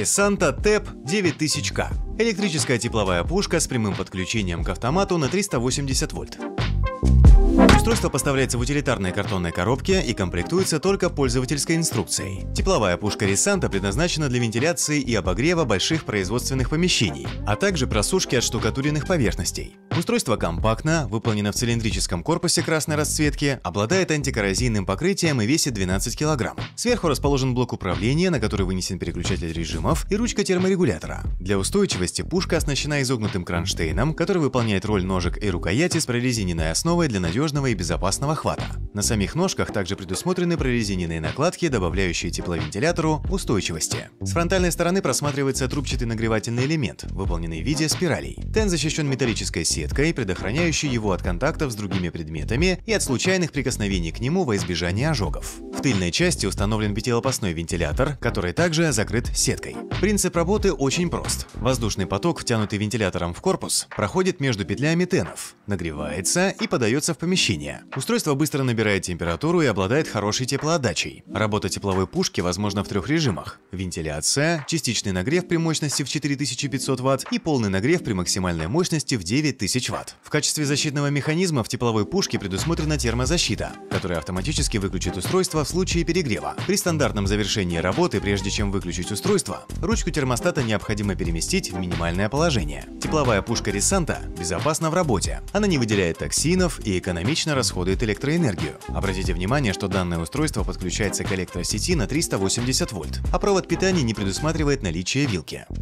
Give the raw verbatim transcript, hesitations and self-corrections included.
Risanta тэп девять тысяч ка – электрическая тепловая пушка с прямым подключением к автомату на триста восемьдесят вольт. Устройство поставляется в утилитарной картонной коробке и комплектуется только пользовательской инструкцией. Тепловая пушка Risanta предназначена для вентиляции и обогрева больших производственных помещений, а также просушки отштукатуренных поверхностей. Устройство компактно, выполнено в цилиндрическом корпусе красной расцветки, обладает антикоррозийным покрытием и весит двенадцать килограмм. Сверху расположен блок управления, на который вынесен переключатель режимов, и ручка терморегулятора. Для устойчивости пушка оснащена изогнутым кронштейном, который выполняет роль ножек и рукояти с прорезиненной основой для надежного и безопасного хвата. На самих ножках также предусмотрены прорезиненные накладки, добавляющие тепловентилятору устойчивости. С фронтальной стороны просматривается трубчатый нагревательный элемент, выполненный в виде спиралей. Тен защищен металлической сеткой, предохраняющей его от контактов с другими предметами и от случайных прикосновений к нему во избежание ожогов. В тыльной части установлен пятилопастной вентилятор, который также закрыт сеткой. Принцип работы очень прост. Воздушный поток, втянутый вентилятором в корпус, проходит между петлями тенов, нагревается и подается в помещение. Устройство быстро набирает температуру и обладает хорошей теплоотдачей. Работа тепловой пушки возможна в трех режимах: вентиляция, частичный нагрев при мощности в четыре тысячи пятьсот ватт и полный нагрев при максимальной мощности в девять тысяч ватт. В качестве защитного механизма в тепловой пушке предусмотрена термозащита, которая автоматически выключит устройство в случае перегрева. При стандартном завершении работы, прежде чем выключить устройство, ручку термостата необходимо переместить в минимальное положение. Тепловая пушка Risanta безопасна в работе. Она не выделяет токсинов и экономично расходует электроэнергию. Обратите внимание, что данное устройство подключается к электросети на триста восемьдесят вольт, а провод питания не предусматривает наличие вилки.